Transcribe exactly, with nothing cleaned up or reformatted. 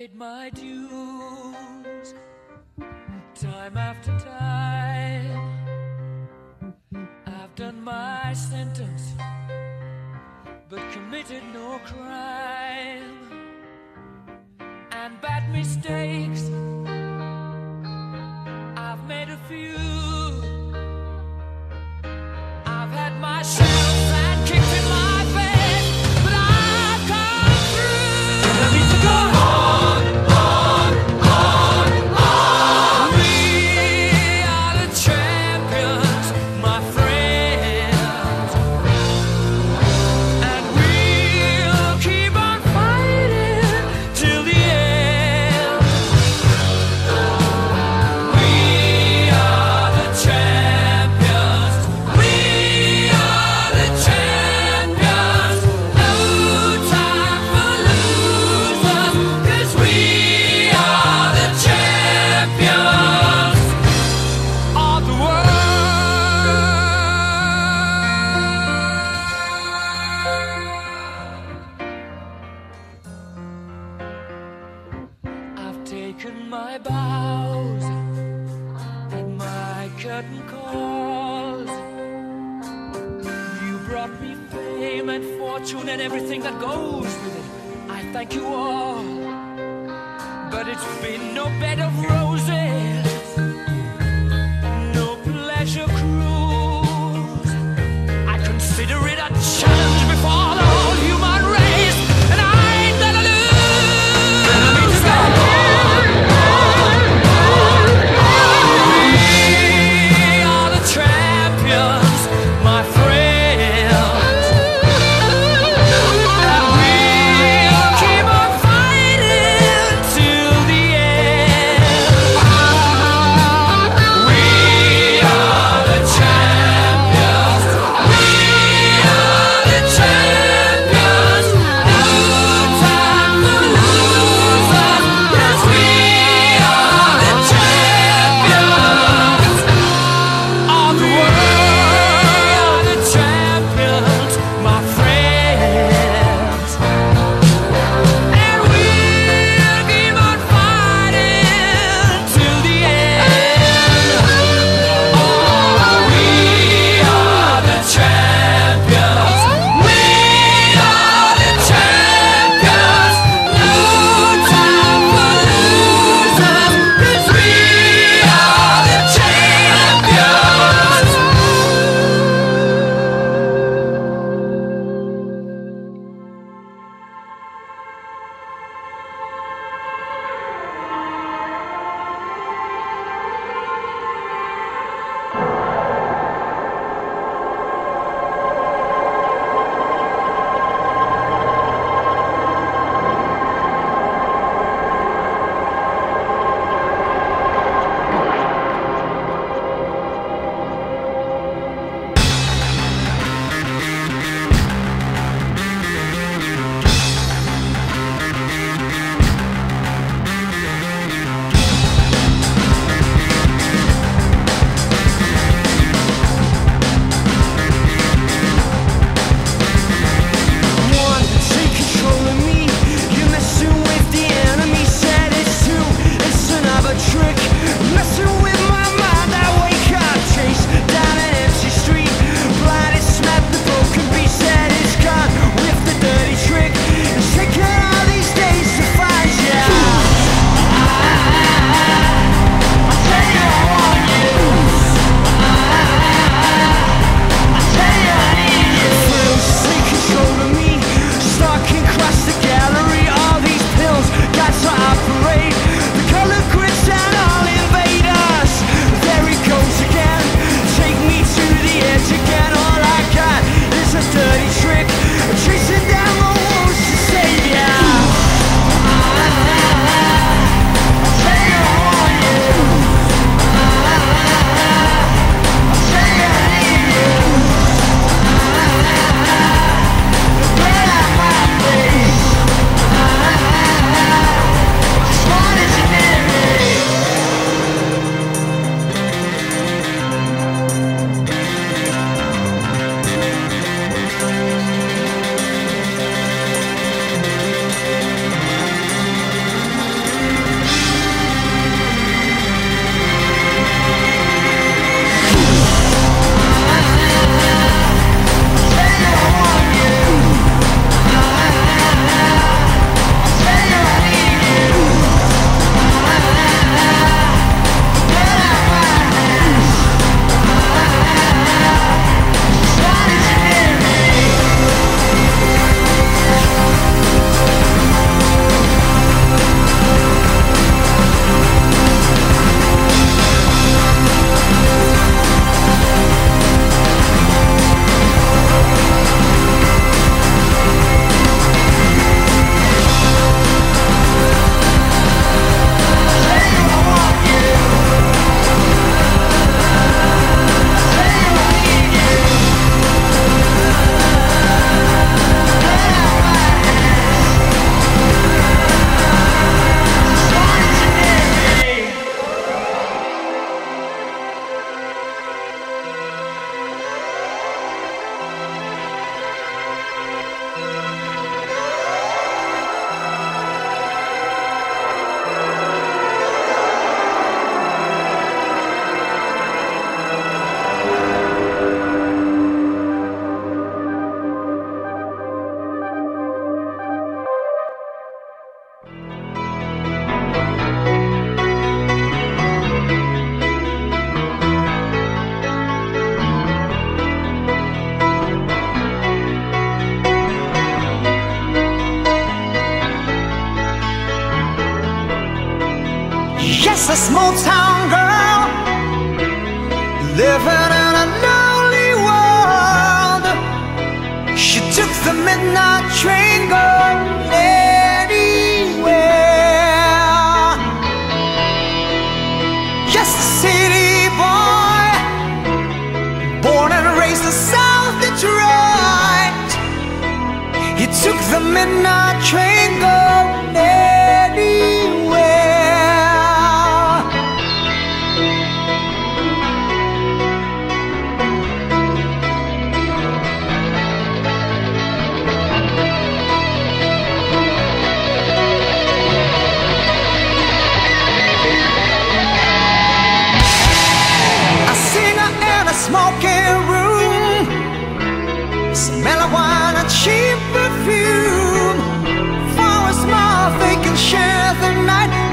paid my dues time after time. I've done my sentence, but committed no crime. And bad mistakes, I've made a few. I've had my shells and kicked in my face, but I've come through. And I need to go on, on, on, on. We are the champions, my friends, and we'll keep on fighting till the end. We are the champions. We are the champions. No time for losers, 'cause we are the champions of the world. I've taken my bows and my curtain calls. You brought me fame and fortune and everything that goes with it. I thank you all, but it's been no bed of roses, no pleasure cruise. I consider it a challenge before the whole human race, and I ain't gonna lose. And I need to go on, on, on, on. We are the champions, my friends, and we'll keep on fighting till the end. a small town girl living in a lonely world. She took the midnight train going anywhere. Just a city boy, born and raised in South Detroit. He took the midnight train going anywhere. Smoking room, smell of wine and cheap perfume. For a smile they can share the night.